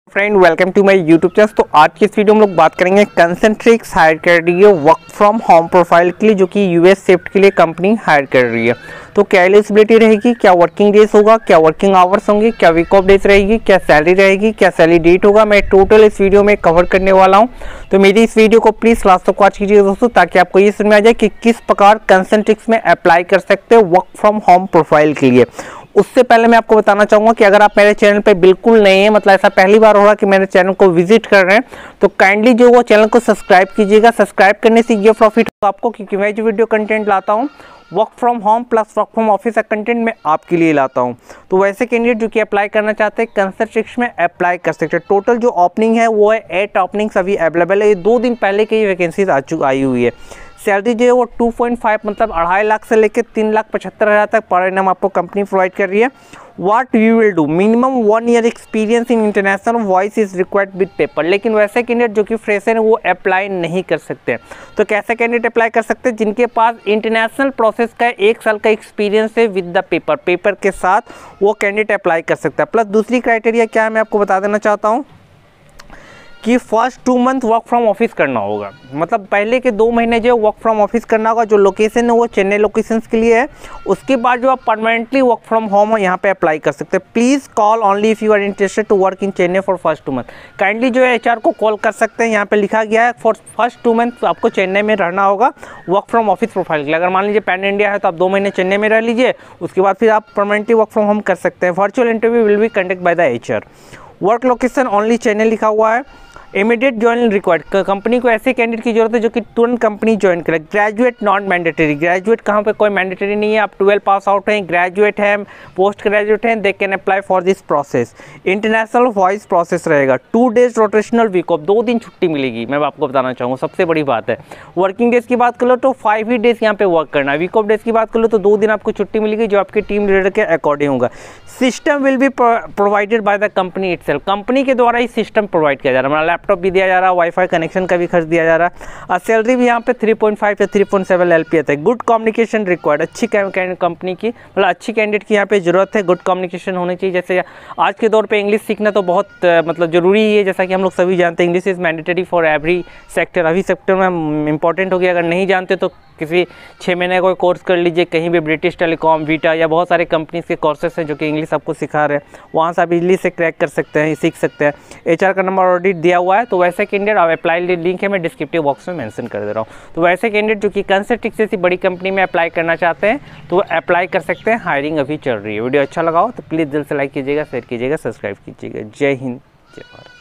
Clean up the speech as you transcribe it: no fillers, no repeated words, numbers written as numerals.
Friend welcome to my YouTube channel. तो आज की इस वीडियो में हम लोग बात करेंगे कंसेंट्रिक्स हायर कर रही है वर्क फ्रॉम होम प्रोफाइल के लिए, जो कि यूएस शिफ्ट के लिए कंपनी हायर कर रही है। तो क्या एलिजिबिलिटी रहेगी, क्या वर्किंग डेज होगा, क्या वर्किंग आवर्स होंगे, क्या वीक ऑफ डेज रहेगी, क्या सैलरी रहेगी, क्या सैलरी डेट होगा, मैं टोटल इस वीडियो में कवर करने वाला हूँ। तो मेरी इस वीडियो को प्लीज लास्ट तक वॉच कीजिए दोस्तों, ताकि आपको ये समझ में आ जाए कि किस प्रकार कंसेंट्रिक्स में अप्लाई कर सकते हैं वर्क फ्रॉम होम प्रोफाइल के लिए। उससे पहले मैं आपको बताना चाहूंगा कि अगर आप मेरे चैनल पे बिल्कुल नए हैं, मतलब ऐसा पहली बार हो रहा कि मेरे चैनल को विजिट कर रहे हैं, तो काइंडली जो वो चैनल को सब्सक्राइब कीजिएगा। सब्सक्राइब करने से ये प्रॉफिट होगा आपको, क्योंकि मैं जो वीडियो कंटेंट लाता हूँ work from home plus work from office का कंटेंट मैं आपके लिए लाता हूं। तो वैसे कैंडिडेट जो कि अप्लाई करना चाहते हैं कंसेंट्रिक्स में अप्लाई कर सकते हैं। टोटल जो ओपनिंग है वो है 8 ओपनिंग्स अभी अवेलेबल है। ये 2 दिन पहले की वैकेंसीज आई हुई है। सैलरी जो है वो 2.5 मतलब 2.5 लाख से लेकर 3,75,000 तक पर एनम आपको कंपनी प्रोवाइड कर रही है। What you will do, minimum 1 year experience in international voice is required with paper. लेकिन वैसे कैंडिडेट जो कि फ्रेशर है वो अप्लाई नहीं कर सकते। तो कैसे कैंडिडेट अप्लाई कर सकते हैं? जिनके पास इंटरनेशनल प्रोसेस का 1 साल का एक्सपीरियंस है विद द पेपर के साथ वो कैंडिडेट अप्लाई कर सकता है। प्लस दूसरी क्राइटेरिया क्या है मैं आपको बता देना चाहता हूँ कि first 2 month work from office करना होगा। मतलब पहले के 2 महीने जो वर्क फ्रॉम ऑफिस करना होगा। जो लोकेशन है वो चेन्नई लोकेशंस के लिए है। उसके बाद जो आप परमानेंटली वर्क फ्रॉम होम यहाँ पे अप्लाई कर सकते हैं। Please call only if you are interested to work in Chennai for first 2 month. Kindly जो है एचआर को कॉल कर सकते हैं। यहाँ पे लिखा गया है फॉर फर्स्ट 2 मंथ आपको चेन्नई में रहना होगा वर्क फ्रॉम ऑफिस प्रोफाइल के लिए। अगर मान लीजिए पैन इंडिया है तो आप 2 महीने चेन्नई में रह लीजिए, उसके बाद फिर आप परमानेंटली वर्क फ्रॉम होम कर सकते हैं। Virtual interview will be conduct by the HR. Work location only Chennai लिखा हुआ है। इमीडिएट ज्वाइन रिक्वायर्ड, कंपनी को ऐसे कैंडिडेट की जरूरत है जो कि तुरंत कंपनी ज्वाइन करे। ग्रेजुएट नॉट मैंडेटरी, ग्रेजुएट कहाँ पे कोई मैंडेटरी नहीं है। आप 12 पास आउट हैं, ग्रेजुएट हैं, पोस्ट ग्रेजुएट हैं, they can apply for this process. International voice process रहेगा। 2 डेज रोटेशनल वीक ऑफ, 2 दिन छुट्टी मिलेगी। मैं आपको बताना चाहूँगा सबसे बड़ी बात है। वर्किंग डेज की बात कर लो तो 5 ही डेज यहाँ पे वर्क करना है। वीक ऑफ डेज की बात कर लो तो 2 दिन आपको छुट्टी मिलेगी, जो आपके टीम लीडर के अकॉर्डिंग होगा। System will be provided by the company itself, company के द्वारा ही सिस्टम प्रोवाइड किया जा रहा है। मतलब लैपटॉप भी दिया जा रहा है, वाईफाई कनेक्शन का भी खर्च दिया जा रहा है। और सैलरी भी यहाँ पे 3.5 या 3.7 LPA है। गुड कम्युनिकेशन रिक्वायर्ड, अच्छी कंपनी की मतलब अच्छी कैंडिडेट की यहाँ पे जरूरत है। गुड कम्युनिकेशन होनी चाहिए। जैसे आज के दौर पे इंग्लिश सीखना तो बहुत मतलब जरूरी ही है। जैसा कि हम लोग सभी जानते हैं English is mandatory for every sector. अभी सेक्टर में इंपॉर्टेंट हो गया। अगर नहीं जानते तो किसी 6 महीने कोई कोर्स कर लीजिए कहीं भी, ब्रिटिश टेलीकॉम, वीटा या बहुत सारे कंपनीज के कोर्सेस हैं जो कि इंग्लिश आपको सिखा रहे हैं। वहाँ से आप इजली से क्रैक कर सकते हैं, सीख सकते हैं। एचआर का नंबर ऑडिट दिया हुआ है। तो वैसे कैंडिडेट आप अप्लाई लिंक है मैं डिस्क्रिप्टिव बॉक्स में मेंशन कर दे रहा हूँ। तो वैसे कैंडिडेट जो कि कंसेंट्रिक्स जैसी बड़ी कंपनी में अप्लाई करना चाहते हैं तो अप्लाई कर सकते हैं। हायरिंग अभी चल रही है। वीडियो अच्छा लगा हो तो प्लीज़ दिल से लाइक कीजिएगा, शेयर कीजिएगा, सब्सक्राइब कीजिएगा। जय हिंद, जय भारत।